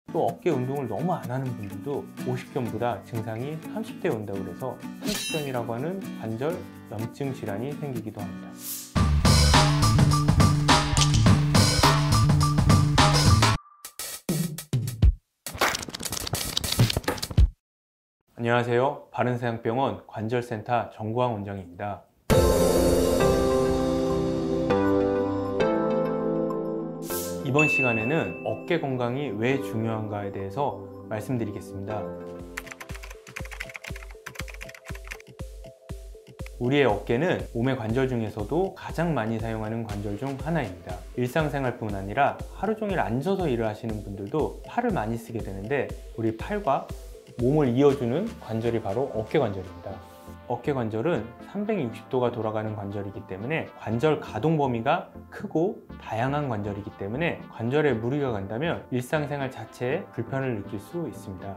또 어깨 운동을 너무 안 하는 분들도 50견보다 증상이 30대에 온다고 해서 30견이라고 하는 관절 염증 질환이 생기기도 합니다. 안녕하세요. 바른사양병원 관절센터 정구황 원장입니다. 이번 시간에는 어깨 건강이 왜 중요한가에 대해서 말씀드리겠습니다. 우리의 어깨는 몸의 관절 중에서도 가장 많이 사용하는 관절 중 하나입니다. 일상생활뿐 아니라 하루 종일 앉아서 일을 하시는 분들도 팔을 많이 쓰게 되는데, 우리 팔과 몸을 이어주는 관절이 바로 어깨 관절입니다. 어깨 관절은 360도가 돌아가는 관절이기 때문에 관절 가동 범위가 크고 다양한 관절이기 때문에 관절에 무리가 간다면 일상생활 자체에 불편을 느낄 수 있습니다.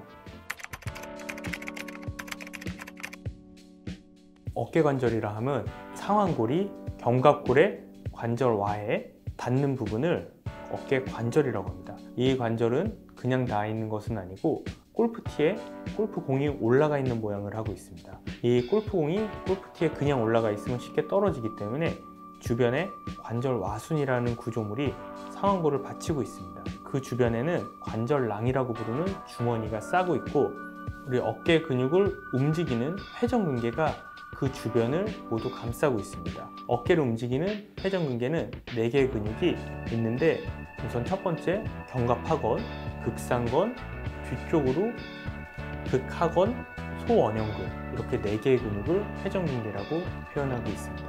어깨 관절이라 함은 상완골이 견갑골의 관절와에 닿는 부분을 어깨 관절이라고 합니다. 이 관절은 그냥 닿아 있는 것은 아니고 골프티에 골프공이 올라가 있는 모양을 하고 있습니다. 이 골프공이 골프티에 그냥 올라가 있으면 쉽게 떨어지기 때문에 주변에 관절 와순이라는 구조물이 상완골을 받치고 있습니다. 그 주변에는 관절낭이라고 부르는 주머니가 싸고 있고, 우리 어깨 근육을 움직이는 회전근개가 그 주변을 모두 감싸고 있습니다. 어깨를 움직이는 회전근개는 4개의 근육이 있는데, 우선 첫 번째 견갑하건, 극상건, 뒤쪽으로 극하건, 소원형근, 이렇게 4개의 근육을 회전근개라고 표현하고 있습니다.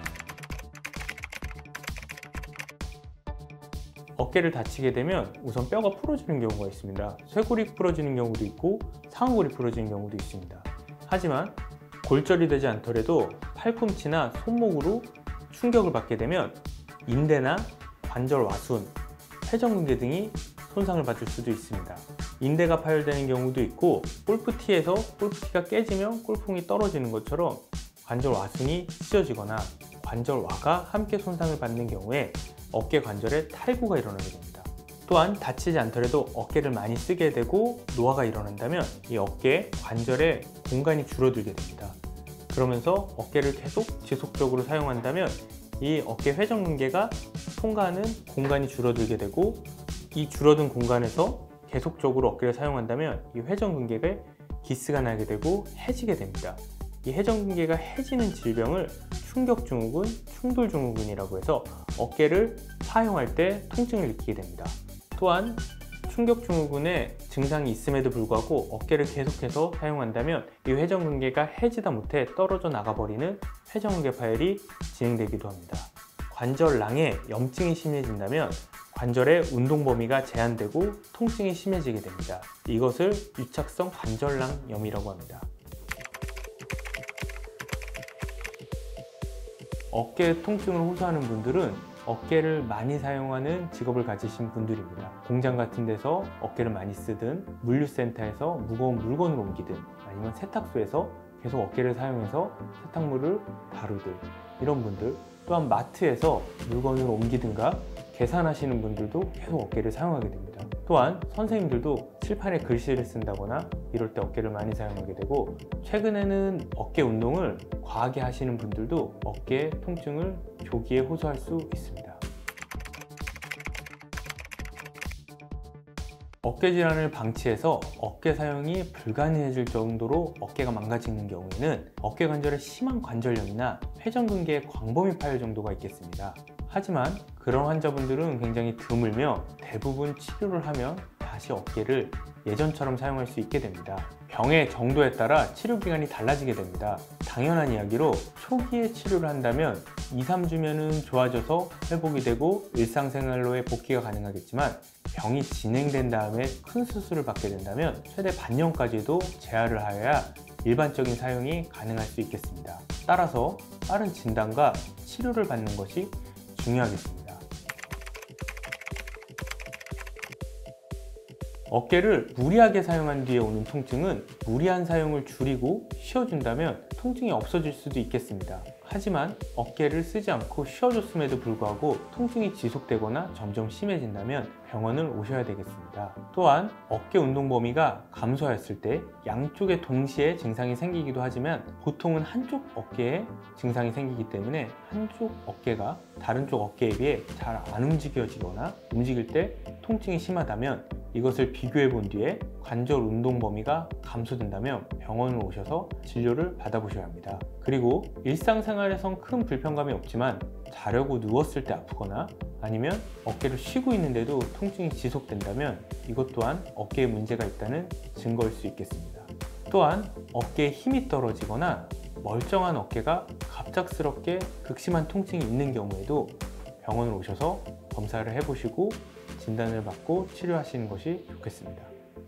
어깨를 다치게 되면 우선 뼈가 부러지는 경우가 있습니다. 쇄골이 부러지는 경우도 있고 상완골이 부러지는 경우도 있습니다. 하지만 골절이 되지 않더라도 팔꿈치나 손목으로 충격을 받게 되면 인대나 관절 와순, 회전근개 등이 손상을 받을 수도 있습니다. 인대가 파열되는 경우도 있고, 골프티에서 골프티가 깨지면 골프공이 떨어지는 것처럼 관절 와순이 찢어지거나 관절와가 함께 손상을 받는 경우에 어깨 관절에 탈구가 일어나게 됩니다. 또한 다치지 않더라도 어깨를 많이 쓰게 되고 노화가 일어난다면 이 어깨 관절의 공간이 줄어들게 됩니다. 그러면서 어깨를 계속 지속적으로 사용한다면 이 어깨 회전근개가 통과하는 공간이 줄어들게 되고, 이 줄어든 공간에서 계속적으로 어깨를 사용한다면 이 회전근개에 기스가 나게 되고 해지게 됩니다. 이 회전근개가 해지는 질병을 충격증후군, 충돌증후군이라고 해서 어깨를 사용할 때 통증을 느끼게 됩니다. 또한 충격증후군의 증상이 있음에도 불구하고 어깨를 계속해서 사용한다면 이 회전근개가 해지다 못해 떨어져 나가버리는 회전근개 파열이 진행되기도 합니다. 관절낭에 염증이 심해진다면 관절의 운동 범위가 제한되고 통증이 심해지게 됩니다. 이것을 유착성 관절낭염이라고 합니다. 어깨 통증을 호소하는 분들은 어깨를 많이 사용하는 직업을 가지신 분들입니다. 공장 같은 데서 어깨를 많이 쓰든, 물류센터에서 무거운 물건을 옮기든, 아니면 세탁소에서 계속 어깨를 사용해서 세탁물을 다루든, 이런 분들, 또한 마트에서 물건을 옮기든가 계산하시는 분들도 계속 어깨를 사용하게 됩니다. 또한 선생님들도 칠판에 글씨를 쓴다거나 이럴 때 어깨를 많이 사용하게 되고, 최근에는 어깨 운동을 과하게 하시는 분들도 어깨 통증을 조기에 호소할 수 있습니다. 어깨 질환을 방치해서 어깨 사용이 불가능해질 정도로 어깨가 망가지는 경우에는 어깨 관절의 심한 관절염이나 회전근개의 광범위 파열 정도가 있겠습니다. 하지만 그런 환자분들은 굉장히 드물며 대부분 치료를 하면 다시 어깨를 예전처럼 사용할 수 있게 됩니다. 병의 정도에 따라 치료 기간이 달라지게 됩니다. 당연한 이야기로 초기에 치료를 한다면 2~3주면은 좋아져서 회복이 되고 일상생활로의 복귀가 가능하겠지만, 병이 진행된 다음에 큰 수술을 받게 된다면 최대 반년까지도 재활을 하여야 일반적인 사용이 가능할 수 있겠습니다. 따라서 빠른 진단과 치료를 받는 것이 중요하겠습니다. 어깨를 무리하게 사용한 뒤에 오는 통증은 무리한 사용을 줄이고 쉬어준다면 통증이 없어질 수도 있겠습니다. 하지만 어깨를 쓰지 않고 쉬어줬음에도 불구하고 통증이 지속되거나 점점 심해진다면 병원을 오셔야 되겠습니다. 또한 어깨 운동 범위가 감소하였을 때 양쪽에 동시에 증상이 생기기도 하지만 보통은 한쪽 어깨에 증상이 생기기 때문에 한쪽 어깨가 다른 쪽 어깨에 비해 잘 안 움직여지거나 움직일 때 통증이 심하다면 이것을 비교해 본 뒤에 관절 운동 범위가 감소된다면 병원을 오셔서 진료를 받아보셔야 합니다. 그리고 일상생활에선 큰 불편감이 없지만 자려고 누웠을 때 아프거나 아니면 어깨를 쉬고 있는데도 통증이 지속된다면 이것 또한 어깨에 문제가 있다는 증거일 수 있겠습니다. 또한 어깨에 힘이 떨어지거나 멀쩡한 어깨가 갑작스럽게 극심한 통증이 있는 경우에도 병원을 오셔서 검사를 해보시고 진단을 받고 치료하시는 것이 좋겠습니다.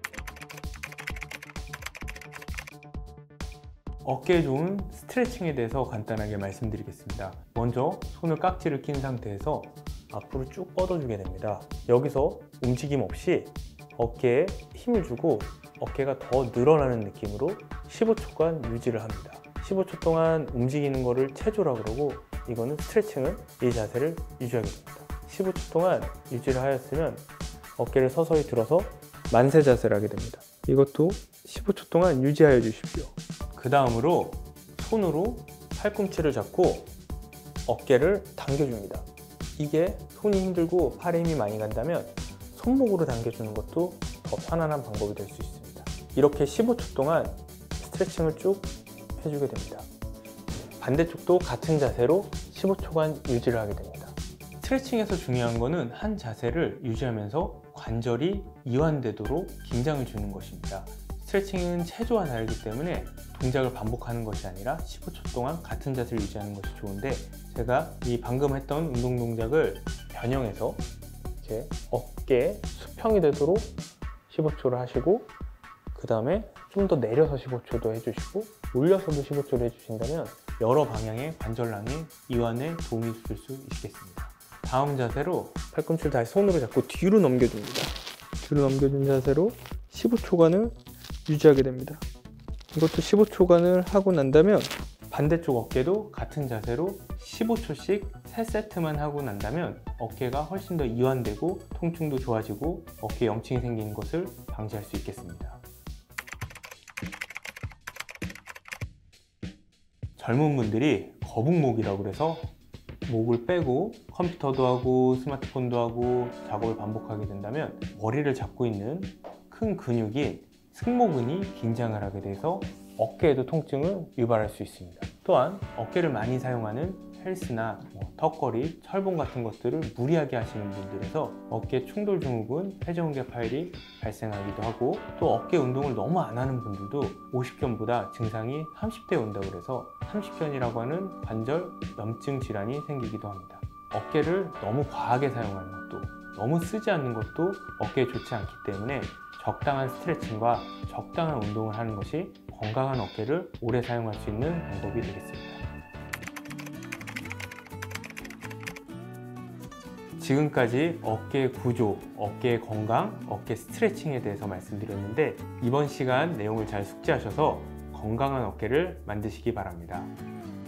어깨에 좋은 스트레칭에 대해서 간단하게 말씀드리겠습니다. 먼저 손을 깍지를 낀 상태에서 앞으로 쭉 뻗어주게 됩니다. 여기서 움직임 없이 어깨에 힘을 주고 어깨가 더 늘어나는 느낌으로 15초간 유지를 합니다. 15초 동안 움직이는 거를 체조라고 그러고 이거는 스트레칭은 이 자세를 유지하게 됩니다. 15초 동안 유지를 하였으면 어깨를 서서히 들어서 만세 자세를 하게 됩니다. 이것도 15초 동안 유지하여 주십시오. 그 다음으로 손으로 팔꿈치를 잡고 어깨를 당겨줍니다. 이게 손이 힘들고 팔에 힘이 많이 간다면 손목으로 당겨주는 것도 더 편안한 방법이 될 수 있습니다. 이렇게 15초 동안 스트레칭을 쭉 해주게 됩니다. 반대쪽도 같은 자세로 15초간 유지를 하게 됩니다. 스트레칭에서 중요한 거는 한 자세를 유지하면서 관절이 이완되도록 긴장을 주는 것입니다. 스트레칭은 체조와 다르기 때문에 동작을 반복하는 것이 아니라 15초 동안 같은 자세를 유지하는 것이 좋은데 제가 이 방금 했던 운동 동작을 변형해서 이렇게 어깨 수평이 되도록 15초를 하시고 그 다음에 좀 더 내려서 15초도 해주시고 올려서도 15초를 해주신다면 여러 방향의 관절낭의 이완에 도움이 줄 수 있겠습니다. 다음 자세로 팔꿈치를 다시 손으로 잡고 뒤로 넘겨줍니다. 뒤로 넘겨준 자세로 15초간을 유지하게 됩니다. 이것도 15초간을 하고 난다면 반대쪽 어깨도 같은 자세로 15초씩 3세트만 하고 난다면 어깨가 훨씬 더 이완되고 통증도 좋아지고 어깨에 염증이 생기는 것을 방지할 수 있겠습니다. 젊은 분들이 거북목이라고 해서 목을 빼고 컴퓨터도 하고 스마트폰도 하고 작업을 반복하게 된다면 머리를 잡고 있는 큰 근육인 승모근이 긴장을 하게 돼서 어깨에도 통증을 유발할 수 있습니다. 또한 어깨를 많이 사용하는 헬스나 턱걸이, 철봉 같은 것들을 무리하게 하시는 분들에서 어깨 충돌 증후군, 회전근개 파열이 발생하기도 하고 또 어깨 운동을 너무 안 하는 분들도 50견보다 증상이 30대에 온다고 해서 30견이라고 하는 관절 염증 질환이 생기기도 합니다. 어깨를 너무 과하게 사용하는 것도 너무 쓰지 않는 것도 어깨에 좋지 않기 때문에 적당한 스트레칭과 적당한 운동을 하는 것이 건강한 어깨를 오래 사용할 수 있는 방법이 되겠습니다. 지금까지 어깨 구조, 어깨 건강, 어깨 스트레칭에 대해서 말씀드렸는데 이번 시간 내용을 잘 숙지하셔서 건강한 어깨를 만드시기 바랍니다.